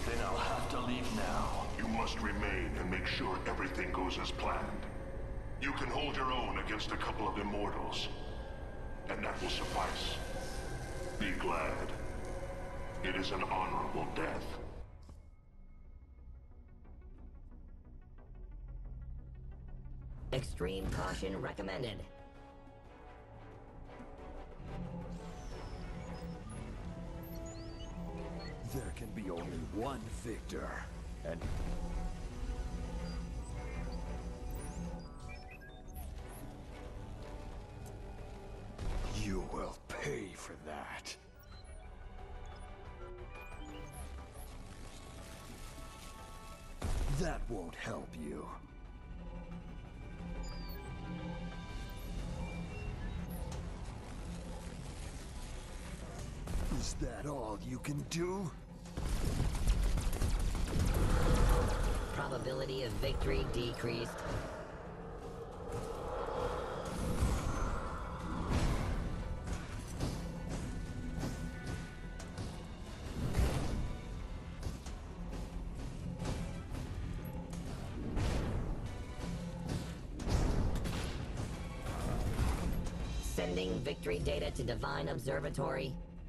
Then I'll have to leave now. You must remain and make sure everything goes as planned. You can hold your own against a couple of immortals, and that will suffice. Be glad. It is an honorable death. Extreme caution recommended. There can be only one victor, and... you will pay for that. That won't help you. Is that all you can do? Probability of victory decreased. Sending victory data to Divine Observatory.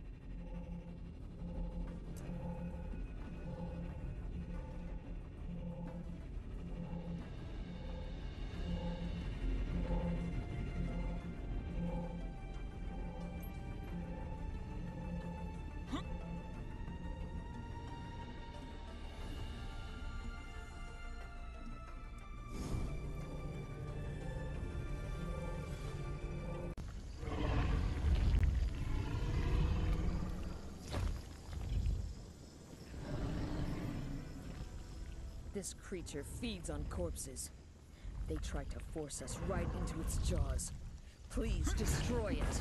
This creature feeds on corpses. They tried to force us right into its jaws. Please destroy it.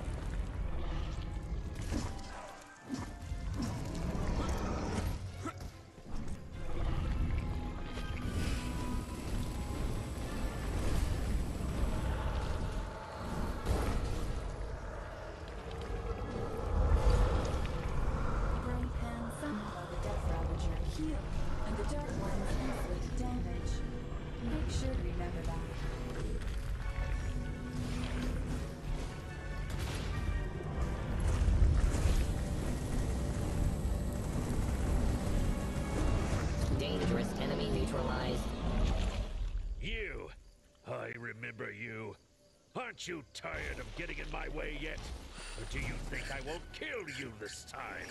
Dangerous enemy neutralized. You! I remember you. Aren't you tired of getting in my way yet? Or do you think I won't kill you this time?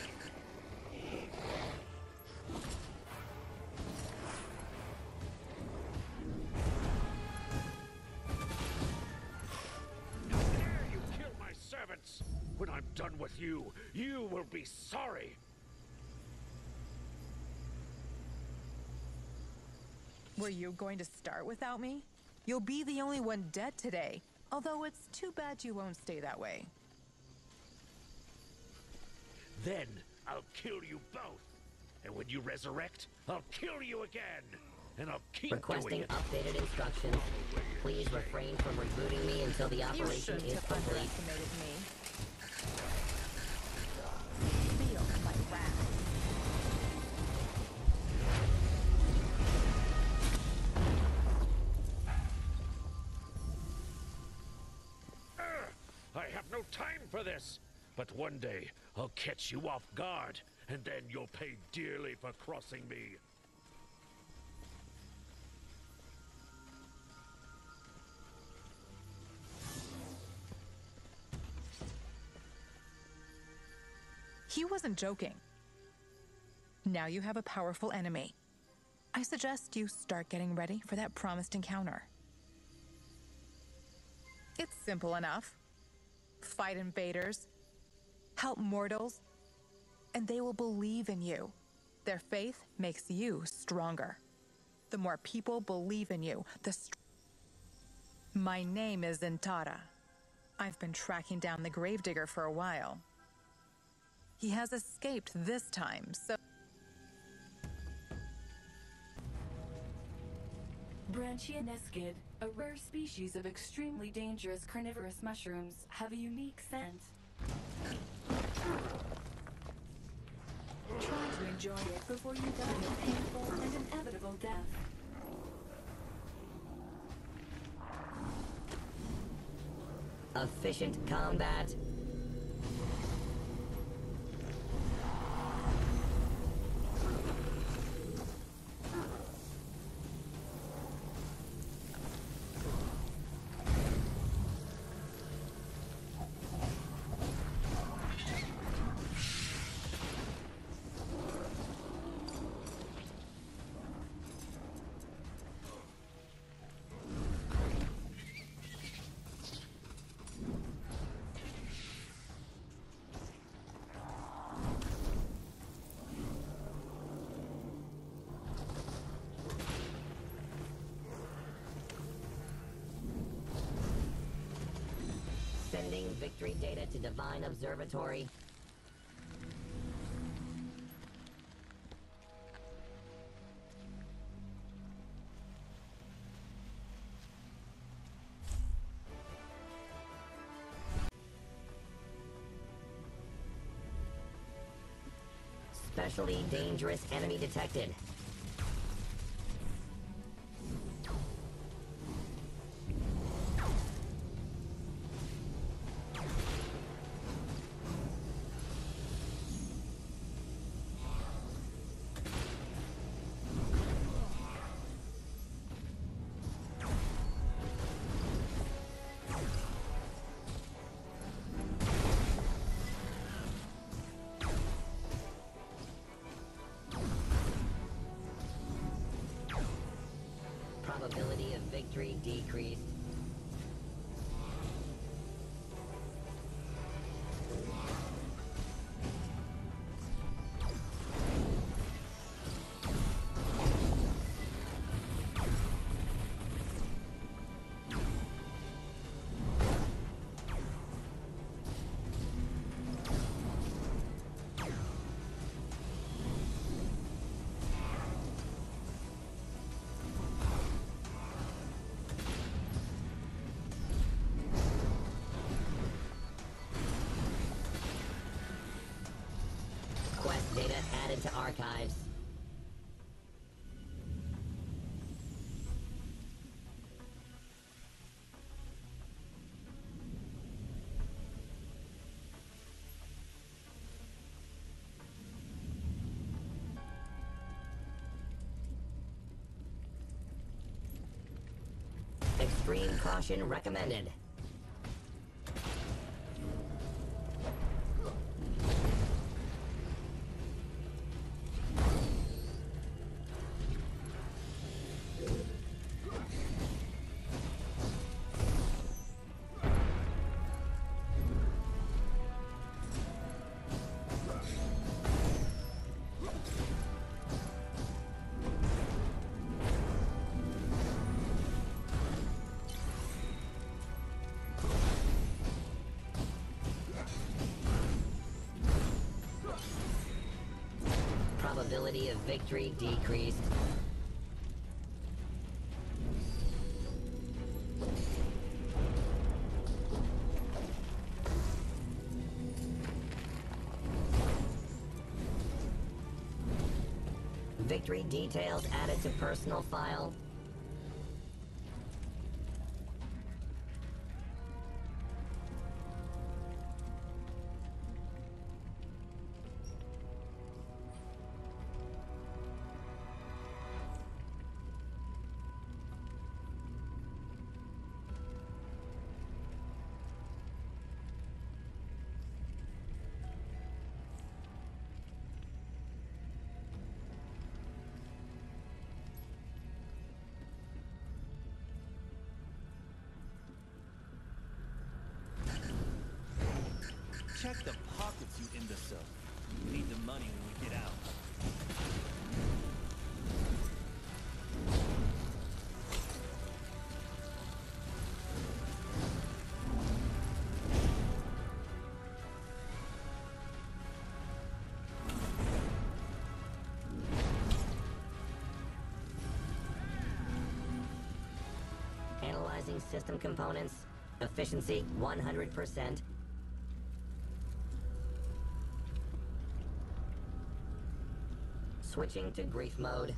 How dare you kill my servants! When I'm done with you, you will be sorry! Were you going to start without me? You'll be the only one dead today, although it's too bad you won't stay that way. Then I'll kill you both. And when you resurrect, I'll kill you again. And I'll keep Requesting doing it. updated instructions. Please refrain from rebooting me until the You operation shouldn't is have complete. underestimated me. Feel my wrath. I have no time for this. But one day, I'll catch you off guard, and then you'll pay dearly for crossing me. He wasn't joking. Now you have a powerful enemy. I suggest you start getting ready for that promised encounter. It's simple enough. Fight invaders, help mortals, and they will believe in you. Their faith makes you stronger. The more people believe in you, My name is Zentara. I've been tracking down the Gravedigger for a while. He has escaped this time, so... Branchia Neskid, a rare species of extremely dangerous carnivorous mushrooms, have a unique scent. Try to Enjoy it before you die a painful and inevitable death. Efficient combat. Sending victory data to Divine Observatory. Especially dangerous enemy detected. Probability of victory decreased. Quest data added to archives. Extreme caution recommended. Probability of victory decreased. Victory details added to personal file. Check the pockets, you imbecile. We need the money when we get out. Analyzing system components. Efficiency 100%. . Switching to grief mode.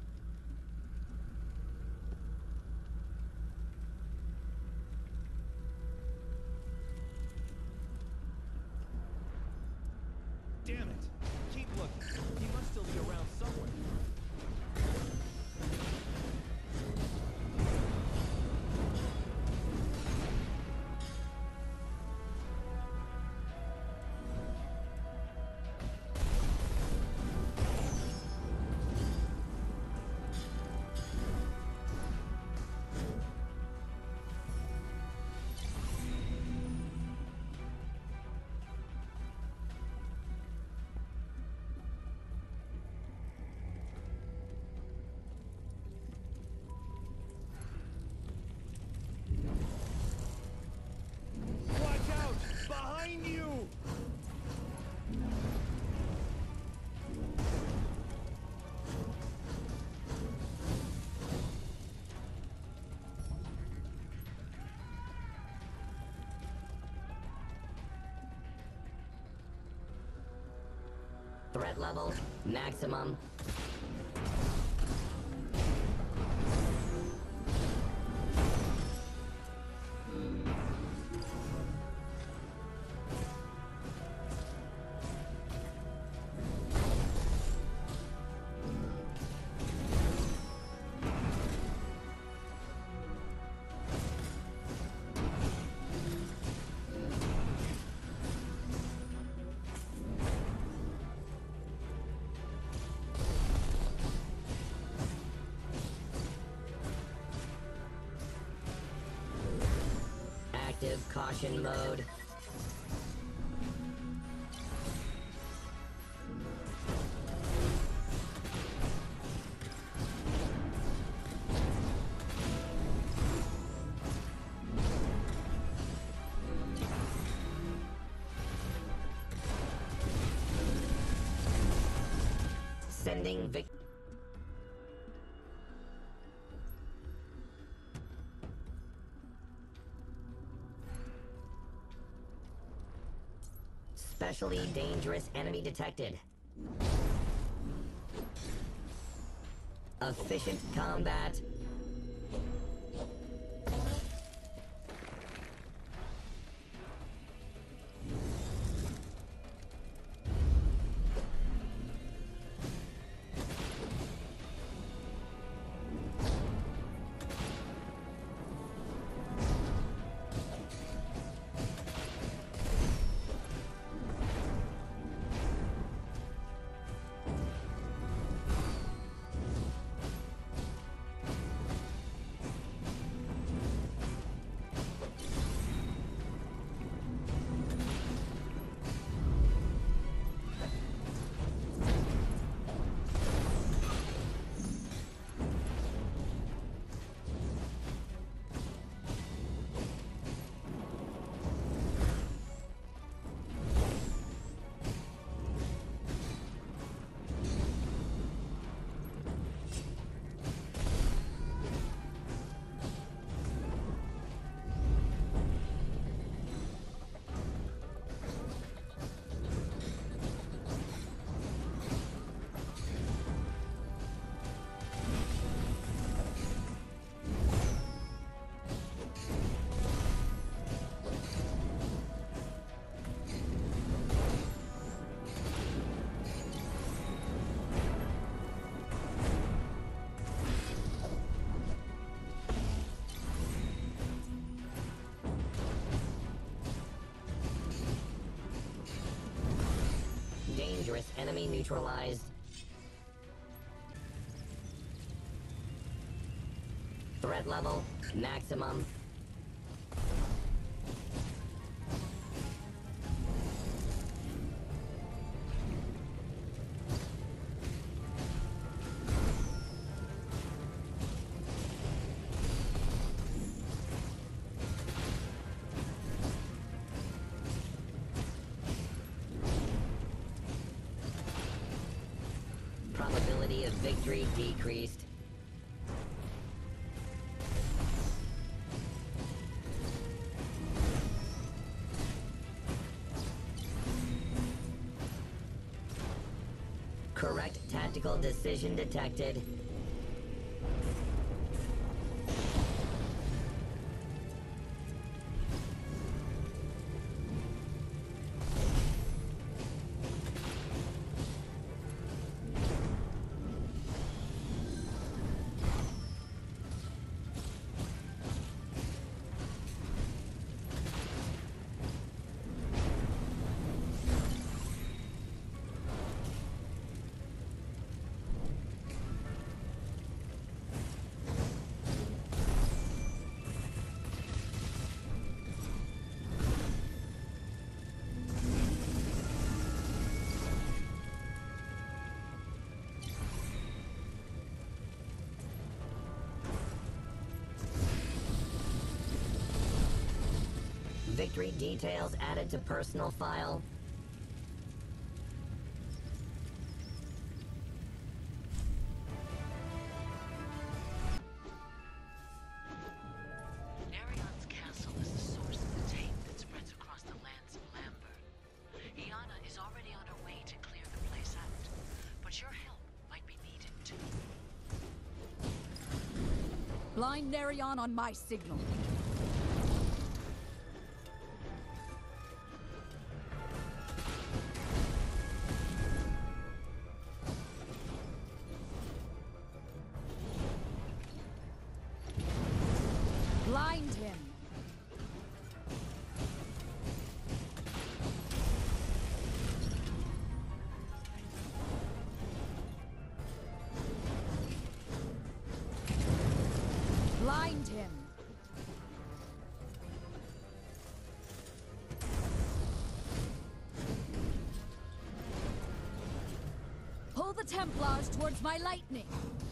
Damn it! Keep looking. He must still be around somewhere. Watch out! Behind you! Threat level, maximum. Active caution mode. Sending Vic. Especially dangerous enemy detected. Efficient combat. Dangerous enemy neutralized. Threat level, maximum. Probability of victory decreased. Correct tactical decision detected. Victory details added to personal file. Narion's castle is the source of the tape that spreads across the lands of Lambert. Iana is already on her way to clear the place out, but your help might be needed too. Blind Narion on my signal. Blind him. Blind him. Pull the Templars towards my lightning.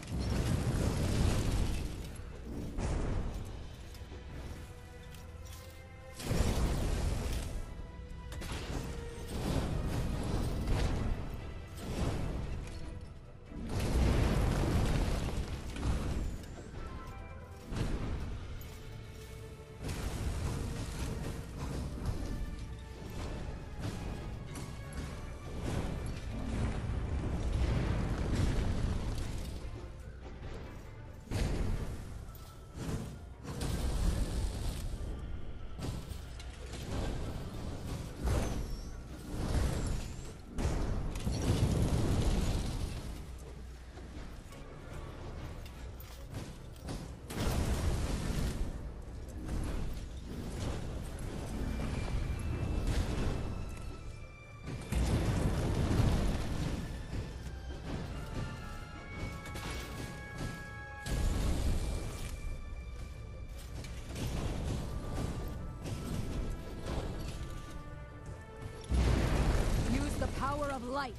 Power of light.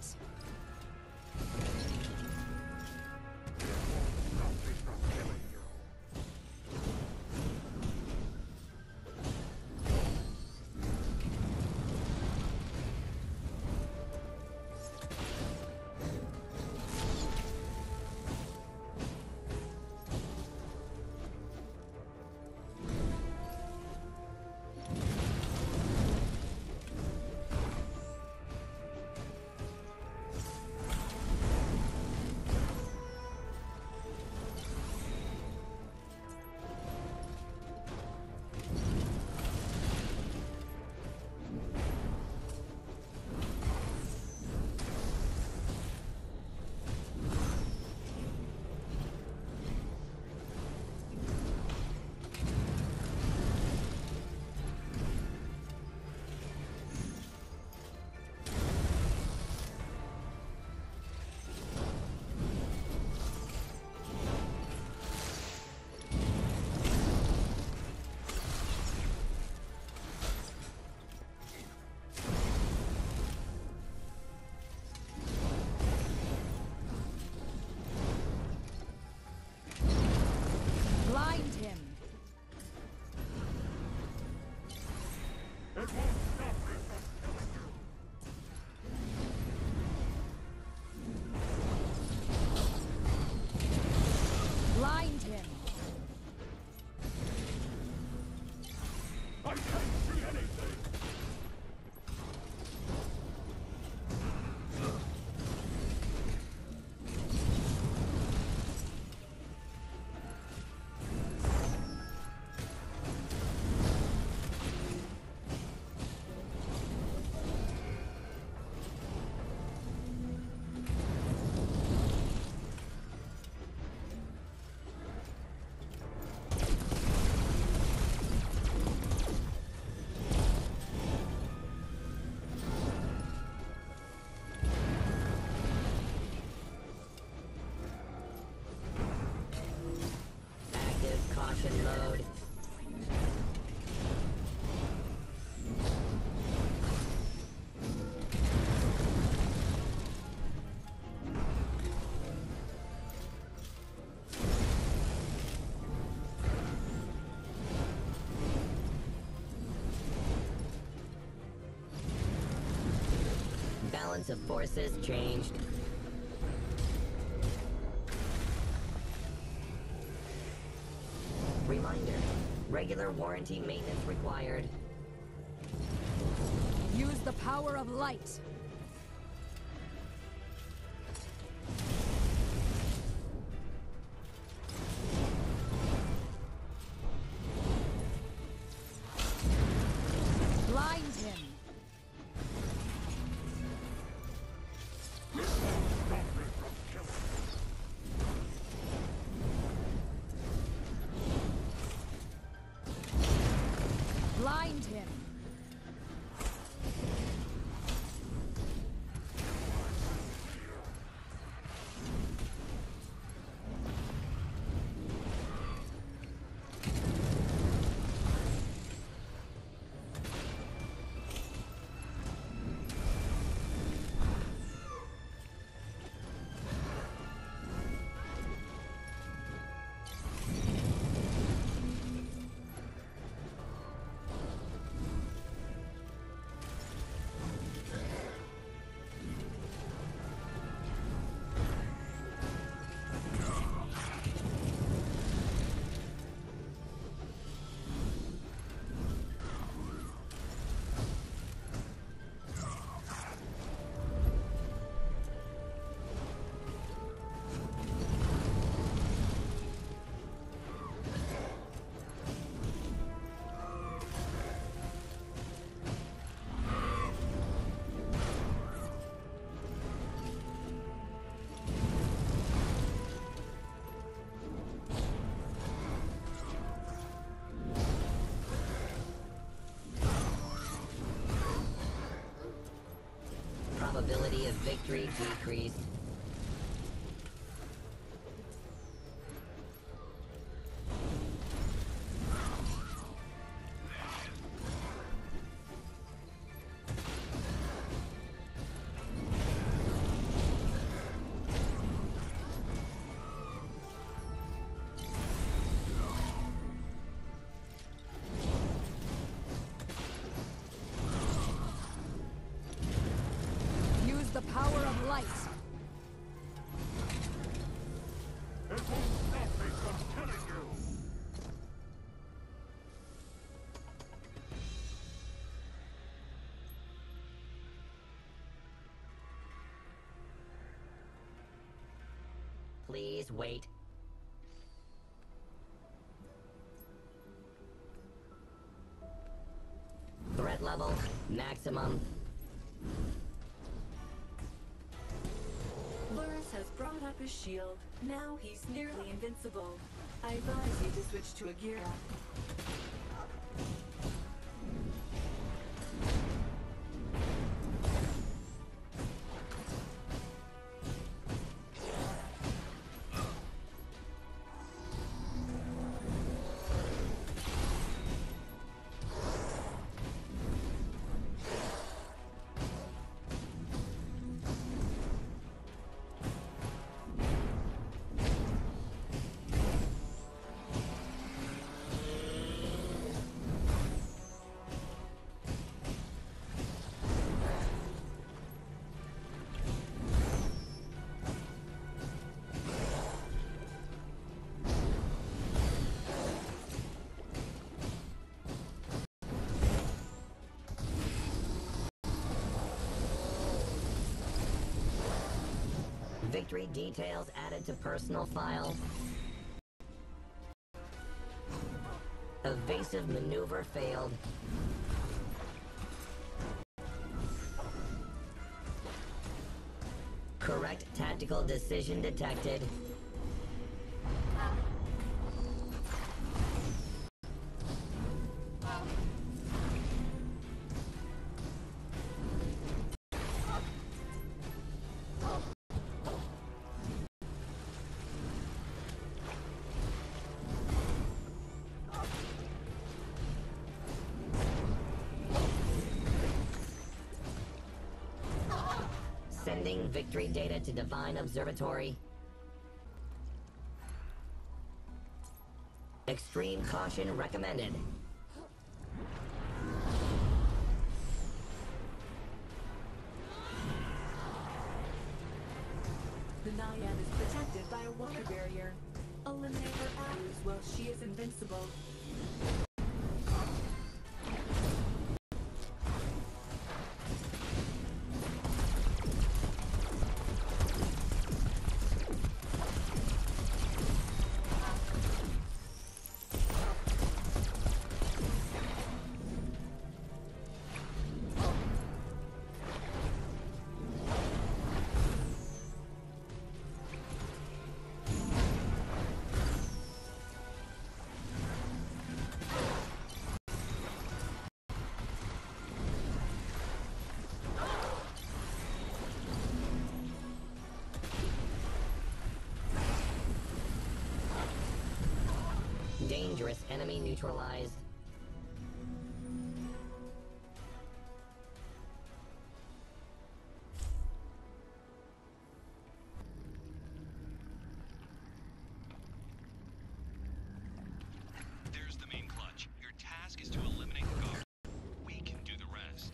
balance of forces changed. Reminder, regular warranty maintenance required. Use the power of light. Blind him. Blind him. Probability of victory decreased. Use the power of light. It won't stop me from killing you! Please wait. Threat level, maximum. Lurrus has brought up his shield. Now he's nearly invincible. I advise you to switch to Agira. Victory details added to personal file. Evasive maneuver failed. Correct tactical decision detected. Sending victory data to Divine Observatory. Extreme caution recommended. Naiad is protected by a water barrier. Eliminate her arrows while she is invincible. Dangerous enemy neutralized. There's the main clutch. Your task is to eliminate the guard. We can do the rest.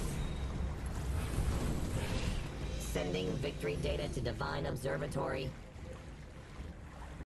Sending victory data to Divine Observatory.